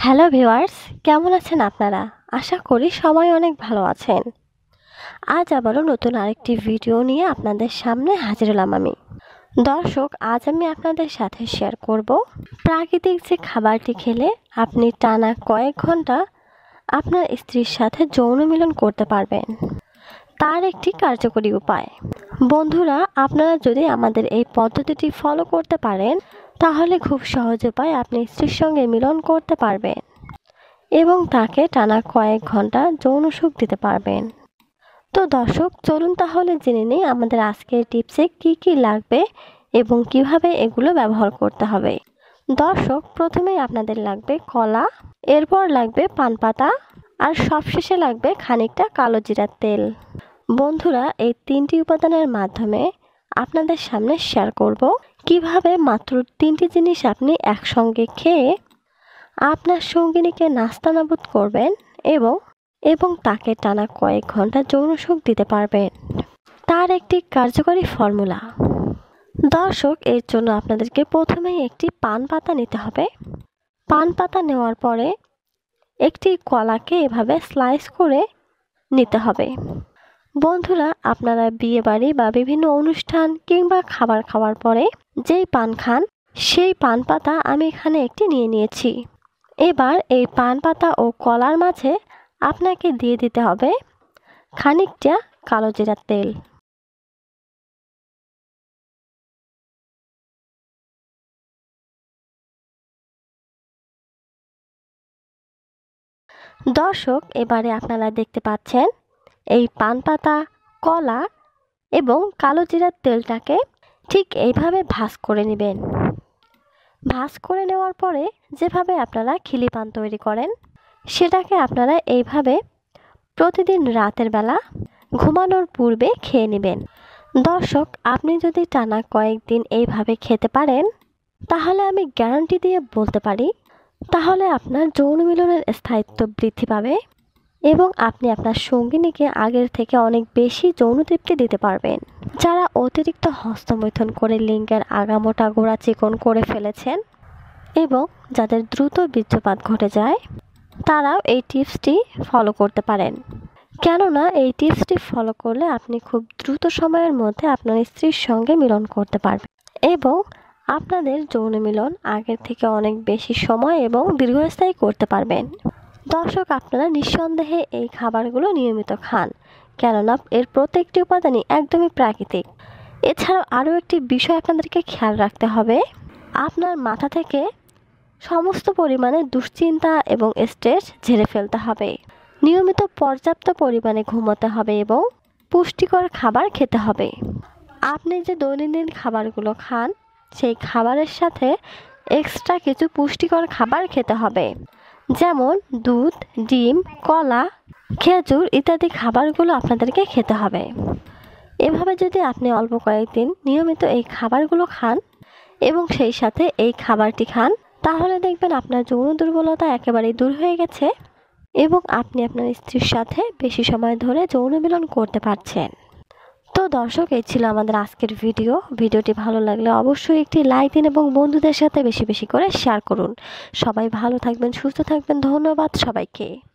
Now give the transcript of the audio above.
Hello viewers, কেমন আছেন আপনারা? আশা করি সবাই অনেক ভালো আছেন। আজ আবারও নতুন আরেকটি ভিডিও নিয়ে আপনাদের সামনে হাজির হলাম আমি। দর্শক, আজ আমি আপনাদের সাথে শেয়ার করব প্রাকৃতিক যে খাবারটি খেলে আপনি টানা কয়েক ঘন্টা আপনার স্ত্রীর সাথে যৌন মিলন করতে পারবেন, তার একটি কার্যকরী উপায়। বন্ধুরা, আপনারা যদি আমাদের এই পদ্ধতিটি ফলো করতে পারেন তাহলে খুব সহজ উপায় আপনি স্ত্রীর সঙ্গে মিলন করতে পারবেন এবং তাকে টানা কয়েক ঘন্টা যৌন সুখ দিতে পারবেন। তো দর্শক, চলুন তাহলে জেনে নিই আমাদের আজকের টিপসে কি কি লাগবে এবং কিভাবে এগুলো ব্যবহার করতে হবে। দর্শক, প্রথমেই আপনাদের লাগবে কলা, এরপর লাগবে পান পাতা, আর সবশেষে লাগবে খানিকটা কালো জিরার তেল। বন্ধুরা, এই তিনটি উপাদানের মাধ্যমে আপনাদের সামনে শেয়ার করব কিভাবে মাত্র তিনটি জিনিস আপনি একসঙ্গে খেয়ে আপনার সঙ্গিনীকে নাস্তানাবুদ করবেন এবং তাকে টানা কয়েক ঘন্টা যৌন সুখ দিতে পারবেন, তার একটি কার্যকরী ফর্মুলা। দর্শক, এর জন্য আপনাদেরকে প্রথমেই একটি পান পাতা নিতে হবে। পান পাতা নেওয়ার পরে একটি কলাকে এভাবে স্লাইস করে নিতে হবে। বন্ধুরা, আপনারা বিয়ে বাড়ি বা বিভিন্ন অনুষ্ঠান কিংবা খাবার খাওয়ার পরে যেই পান খান সেই পান পাতা আমি এখানে একটি নিয়ে নিয়েছি। এবার এই পান পাতা ও কলার মাঝে আপনাকে দিয়ে দিতে হবে খানিকটা কালো জিরার তেল। দর্শক, এবারে আপনারা দেখতে পাচ্ছেন এই পান পাতা, কলা এবং কালো জিরার তেলটাকে ঠিক এইভাবে ভাঁজ করে নেবেন। ভাঁজ করে নেওয়ার পরে যেভাবে আপনারা খিলি পান তৈরি করেন সেটাকে আপনারা এইভাবে প্রতিদিন রাতের বেলা ঘুমানোর পূর্বে খেয়ে নেবেন। দর্শক, আপনি যদি টানা কয়েকদিন এইভাবে খেতে পারেন তাহলে আমি গ্যারান্টি দিয়ে বলতে পারি তাহলে আপনার যৌন মিলনের স্থায়িত্ব বৃদ্ধি পাবে এবং আপনি আপনার সঙ্গিনীকে আগের থেকে অনেক বেশি যৌন তৃপ্তি দিতে পারবেন। যারা অতিরিক্ত হস্তমৈথুন করে লিঙ্গের আগামোটা গোড়া চিকন করে ফেলেছেন এবং যাদের দ্রুত বীর্যপাত ঘটে যায় তারাও এই টিপসটি ফলো করতে পারেন, কেননা এই টিপসটি ফলো করলে আপনি খুব দ্রুত সময়ের মধ্যে আপনার স্ত্রীর সঙ্গে মিলন করতে পারবেন এবং আপনাদের যৌন মিলন আগের থেকে অনেক বেশি সময় এবং দীর্ঘস্থায়ী করতে পারবেন। দর্শক, আপনারা নিঃসন্দেহে এই খাবারগুলো নিয়মিত খান, কেননা এর প্রত্যেকটি উপাদানই একদমই প্রাকৃতিক। এছাড়াও আরও একটি বিষয় আপনাদেরকে খেয়াল রাখতে হবে, আপনার মাথা থেকে সমস্ত পরিমাণে দুশ্চিন্তা এবং স্ট্রেস ঝেড়ে ফেলতে হবে। নিয়মিত পর্যাপ্ত পরিমাণে ঘুমোতে হবে এবং পুষ্টিকর খাবার খেতে হবে। আপনি যে দৈনন্দিন খাবারগুলো খান সেই খাবারের সাথে এক্সট্রা কিছু পুষ্টিকর খাবার খেতে হবে, যেমন দুধ, ডিম, কলা, খেজুর ইত্যাদি খাবারগুলো আপনাদেরকে খেতে হবে। এভাবে যদি আপনি অল্প কয়েকদিন নিয়মিত এই খাবারগুলো খান এবং সেই সাথে এই খাবারটি খান তাহলে দেখবেন আপনার যৌন দুর্বলতা একেবারেই দূর হয়ে গেছে এবং আপনি আপনার স্ত্রীর সাথে বেশি সময় ধরে যৌন মিলন করতে পারছেন। তো দর্শক, এই ছিল আমাদের আজকের ভিডিওটি ভালো লাগলে অবশ্যই একটি লাইক দিন এবং বন্ধুদের সাথে বেশি বেশি করে শেয়ার করুন। সবাই ভালো থাকবেন, সুস্থ থাকবেন। ধন্যবাদ সবাইকে।